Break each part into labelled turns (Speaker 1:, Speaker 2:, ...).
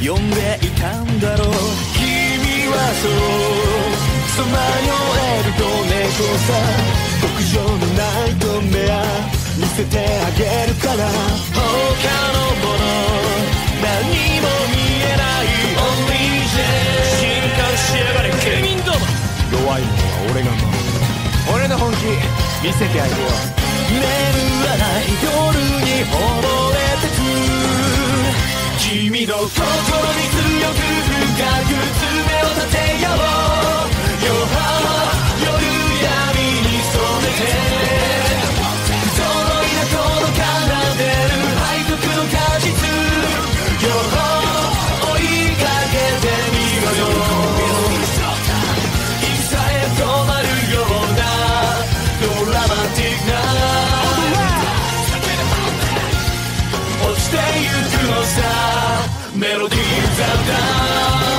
Speaker 1: 呼んでいたんだろう。君はそうさまよえる子猫さ、極上のナイトメア見せてあげるから。他のもの何も見えない Only J。 進化しやがれケミンども。弱いものは俺が守る。俺の本気見せてあげよう。眠らない夜に溺れてく君の心に強く深く爪を立てよう。夜闇に染めてその田舎の奏でる背徳の果実よ追いかけてみろよ。いさえ止まるようなドラマティックな落ちてゆくのさメロディーザだ。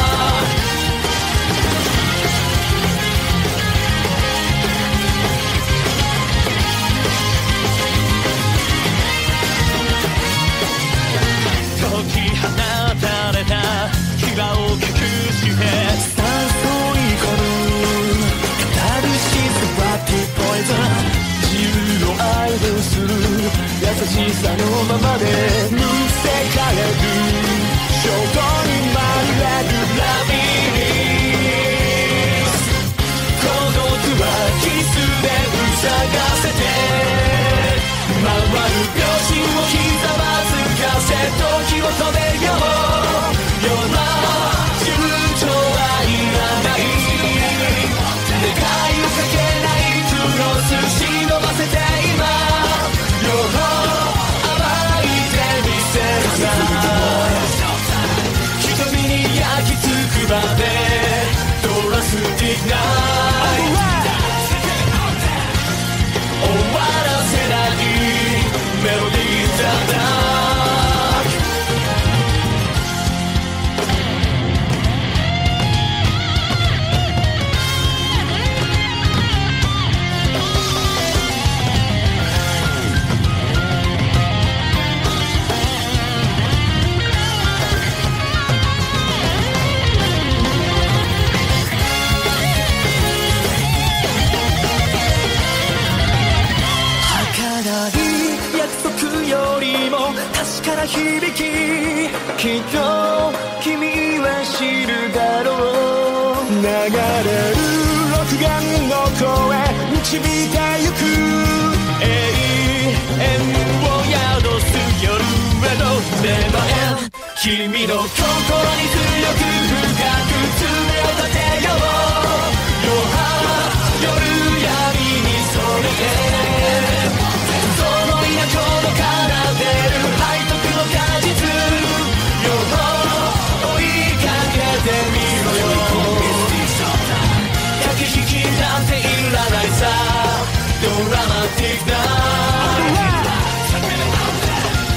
Speaker 1: 解き放たれた牙を隠して誘い込むカタルシスバッティポイズン。自由を愛撫する優しさのままでむせかれる衝動にまみれるラビリンス。孤独はキスで塞がせて回る秒針をひざまずかせ時を止めよう。夜な躊躇はいらない願いをかけないクロス忍ばせて今夜暴いてみせるさ。瞳に焼き付くまでドラスティックな終わらせないメロディーだ。確かな響ききっと君は知るだろう。流れる録眼の声導いてゆく永遠を宿す夜への出前。君の心に強く深く爪を立てよう。夜闇に染めてその田舎の奏でる背徳の果実よ追いかけてみろよ。駆け引きなんていらないさドラマティックな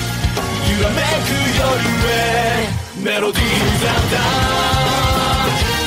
Speaker 1: 揺らめく夜へメロディーなんだ。